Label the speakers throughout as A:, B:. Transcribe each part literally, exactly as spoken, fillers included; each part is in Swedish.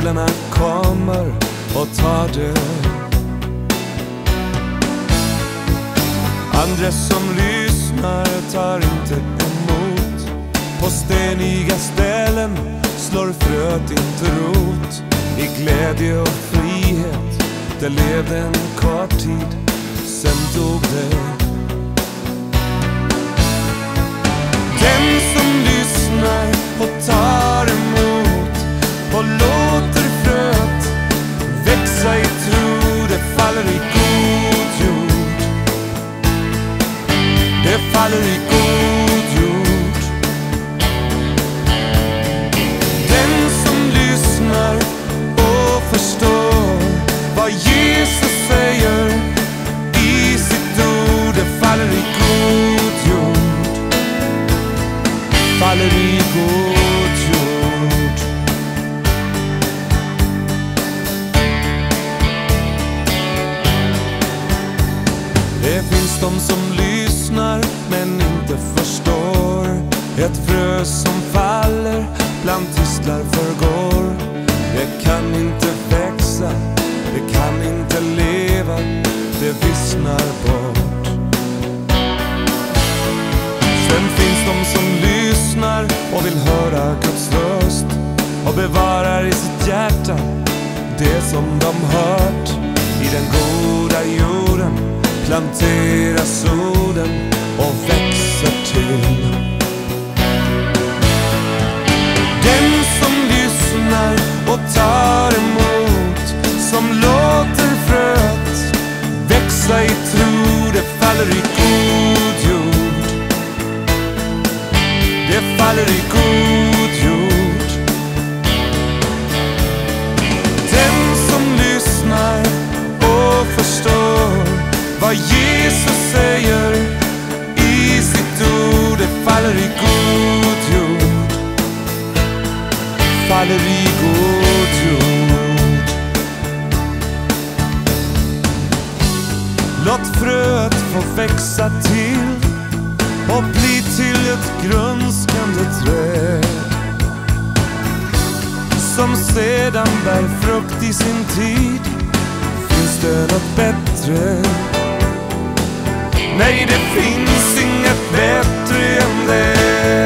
A: änglarna kommer och tar det. Andra som lyssnar tar inte emot. På steniga ställen slår fröet inte rot. I glädje och frihet, det levde en kort tid, sen dog det. Den som lyssnar och tar emot och låter fröet växa i tro, det faller i god jord. Det faller i god jord. Den som lyssnar och förstår vad Jesus säger i sitt ord, det faller i god jord. Faller i god jord. Det finns de som lyssnar men inte förstår. Ett frö som faller bland tistlar förgår. Det kan inte växa, det kan inte leva, det vissnar bort. Sen finns de som lyssnar och vill höra Guds röst och bevarar i sitt hjärta det som de hört. I den goda jorden planteras orden och växer till. Den som lyssnar och tar emot, som låter fröet växa i tro, det faller i god jord. Det faller i god jord. Den som lyssnar och förstår vad Jesus säger i sitt ord, det faller i god jord. Faller i god jord. Låt fröet få växa till och bli till ett grönskande träd som sedan bär frukt i sin tid. Finns det något bättre? Nej, det finns inget bättre än det.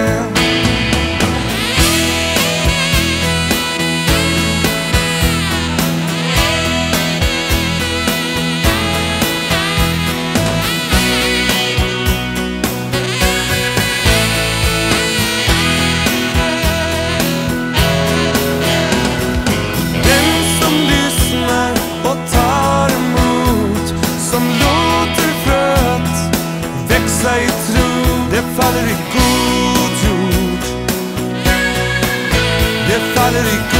A: I tro, det faller i god jord. Det faller i